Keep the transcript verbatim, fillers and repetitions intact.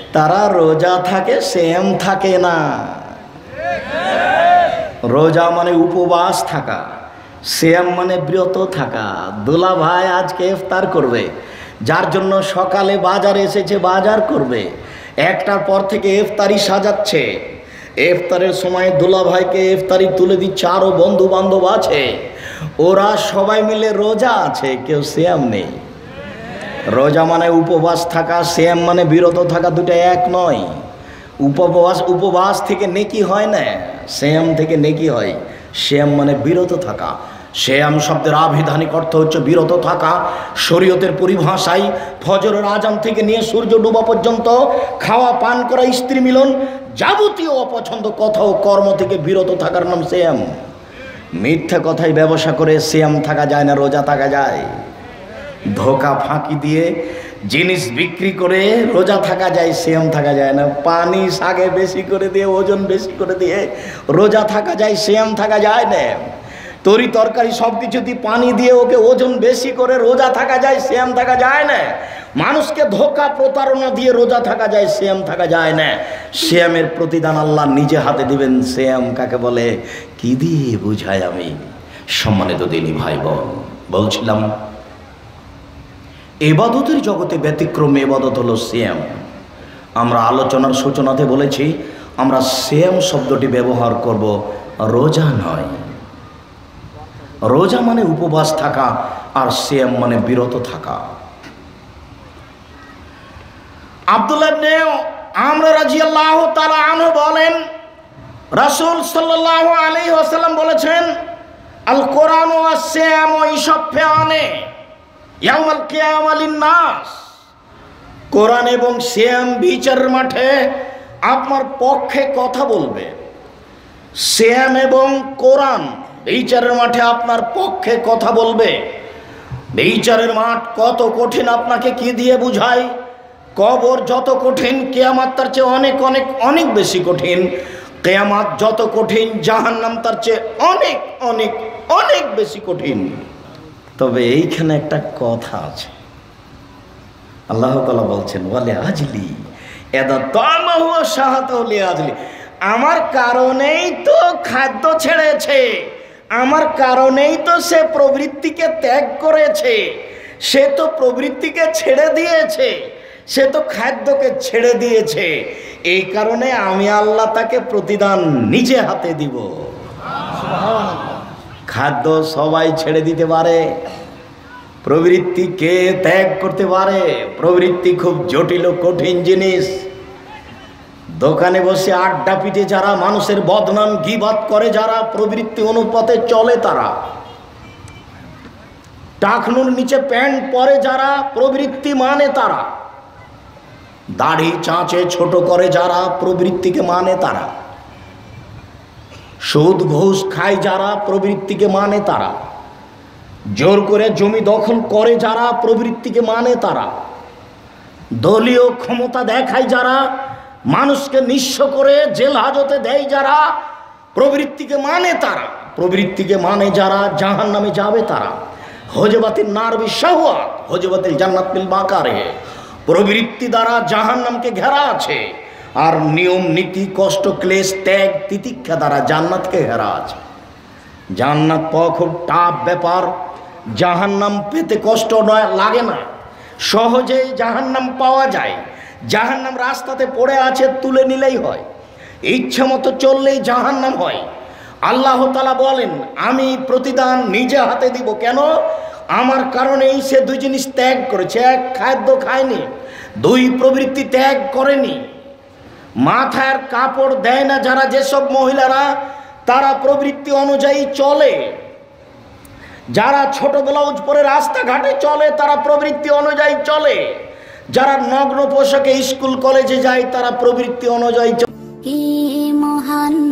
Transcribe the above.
তারা রোজা থাকে, সিয়াম থাকে না। রোজা মানে উপবাস থাকা, সিয়াম মানে বিরত থাকা। দুলা ভাই আজকে ইফতার করবে, যার জন্য সকালে বাজারে এসেছে, বাজার করবে, একটার পর থেকে ইফতারি সাজাচ্ছে। ইফতারের সময় দুলা ভাইকে ইফতারি তুলে দিচ্ছে, আরও বন্ধু বান্ধব আছে, ওরা সবাই মিলে রোজা আছে, কেউ সিয়াম নেই। রোজা মানে উপবাস থাকা, সিয়াম মানে বিরত থাকা, দুটো এক নয়। উপবাস উপবাস থেকে নেকি হয় না, সিয়াম থেকে নেকি হয়। সিয়াম মানে বিরত থাকা। সিয়াম শব্দের আবিধানিক অর্থ হচ্ছে বিরত থাকা। শরীয়তের পরিভাষায় ফজরের আজান থেকে নিয়ে সূর্য ডোবা পর্যন্ত খাওয়া, পান করা, স্ত্রী মিলন, যাবতীয় অপছন্দ কথা ও কর্ম থেকে বিরত থাকার নাম সিয়াম। মিথ্যা কথায় ব্যবসা করে সিয়াম থাকা যায় না, রোজা থাকা যায়। ধোকা ফাঁকি দিয়ে জিনিস বিক্রি করে রোজা থাকা যায়, সিয়াম থাকা যায় না। পানি শাকে বেশি করে দিয়ে, ওজন বেশি করে দিয়ে রোজা থাকা যায়, সিয়াম থাকা যায় না। তরি তরকারি সব কিছু দিয়ে পানি দিয়ে ওকে ওজন বেশি করে রোজা থাকা যায়, সিয়াম থাকা যায় না। মানুষকে ধোকা প্রতারণা দিয়ে রোজা থাকা যায়, সিয়াম থাকা যায় না। সিয়ামের প্রতিদান আল্লাহ নিজে হাতে দিবেন। সিয়াম কাকে বলে, কি দিয়ে বুঝাই আমি? সম্মানিত দিনী ভাই বোন, বলছিলাম ইবাদতের জগতে ব্যতিক্রম ইবাদত হলো সিয়াম। আমরা আলোচনার সূচনাতে বলেছি আমরা সিয়াম শব্দটি ব্যবহার করব, রোজা নয়। রোজা মানে উপবাস থাকা, আর সিয়াম মানে বিরত থাকা। আব্দুল্লাহ ইবনে আমর রাদিয়াল্লাহু তাআলা আনহু বলেন, রাসূল সাল্লাল্লাহু আলাইহি ওয়াসাল্লাম বলেছেন, আল কোরআন ওয়াস সিয়াম ইশফাআনে ইয়াউমাল কিয়ামা লিন-নাস। কোরআন এবং সিয়াম বিচারের মাঠে আপনার পক্ষে কথা বলবে। সিয়াম এবং কোরআন বিচারের মাঠে আপনার পক্ষে কথা বলবে। বিচারের মাঠ কত কঠিন আপনাকে কি দিয়ে বুঝাই? কবর যত কঠিন, কিয়ামত তার চেয়ে অনেক অনেক অনেক বেশি কঠিন। কিয়ামত যত কঠিন, জাহান্নাম তার চেয়ে অনেক অনেক অনেক বেশি কঠিন। তবে এইখানে একটা কথা আছে, আল্লাহ তাআলা বলছেন, ওয়ালি আজলি এদা তামাহু শাহাতাহু লি আজলি। আমার কারণেই তো খাদ্য ছেড়েছে, আমার কারণেই তো সে প্রবৃত্তিকে ত্যাগ করেছে। সে তো প্রবৃত্তিকে ছেড়ে দিয়েছে, সে তো খাদ্যকে ছেড়ে দিয়েছে। এই কারণে আমি আল্লাহ তাকে প্রতিদান নিজে হাতে দিব। খাদ্য সবাই ছেড়ে দিতে পারে, প্রবৃত্তিকে ত্যাগ করতে পারে। প্রবৃত্তি খুব জটিল ও কঠিন জিনিস। দোকানে বসে আড্ডা পিটে যারা মানুষের বদনাম গীবাত করে, যারা প্রবৃত্তি অনুপাতে চলে, তারা টাকনুর নিচে প্যান্ট পরে যারা প্রবৃত্তি মানে, তারা দাড়ি চাঁচে ছোট করে যারা প্রবৃত্তিকে মানে, তারা সুদ ঘুষ খায় যারা প্রবৃত্তিকে মানে, তারা জোর করে জমি দখল করে যারা প্রবৃত্তিকে মানে, তারা দলীয় ক্ষমতা দেখায় যারা, মানুষকে নিঃস্ব করে জেল হাজতে দেয় যারা, প্রবৃত্তিকে মানে, তারা প্রবৃত্তিকে মানে যারা জাহান্নামে যাবে। তারা হজবাতিল নার বিশাওয়াত হজবাতিল জান্নাত বিল মাকারে। প্রবৃত্তি দ্বারা জাহান্নামকে ঘেরা আছে, আর নিয়ম নীতি কষ্ট ক্লেশ ত্যাগ তিতিক্ষা দ্বারা জান্নাতকে ঘেরা আছে। জান্নাত পাওয়া খুব টাফ ব্যাপার। জাহান্নাম পেতে কষ্ট নয়, লাগে না, সহজেই জাহান্নাম পাওয়া যায়। জাহান্নাম রাস্তাতে পড়ে আছে, তুলে নিলেই হয়। ইচ্ছা মতো চললেই জাহান্নাম হয়। আল্লাহ তাআলা বলেন, আমি প্রতিদান নিজে হাতে দিব। কেন? আমার কারণেই সে দুই জিনিস ত্যাগ করেছে। এক, খাদ্য খায়নি। দুই, প্রবৃত্তি ত্যাগ করেনি। মাথার কাপড় দেয় না যারা, যেসব মহিলারা, তারা প্রবৃত্তি অনুযায়ী চলে। যারা ছোট ব্লাউজ পরে রাস্তাঘাটে চলে, তারা প্রবৃত্তি অনুযায়ী চলে। যারা নগ্ন পোশাকে স্কুল কলেজে যায়, তারা প্রবৃত্তি অনুযায়ী চলে।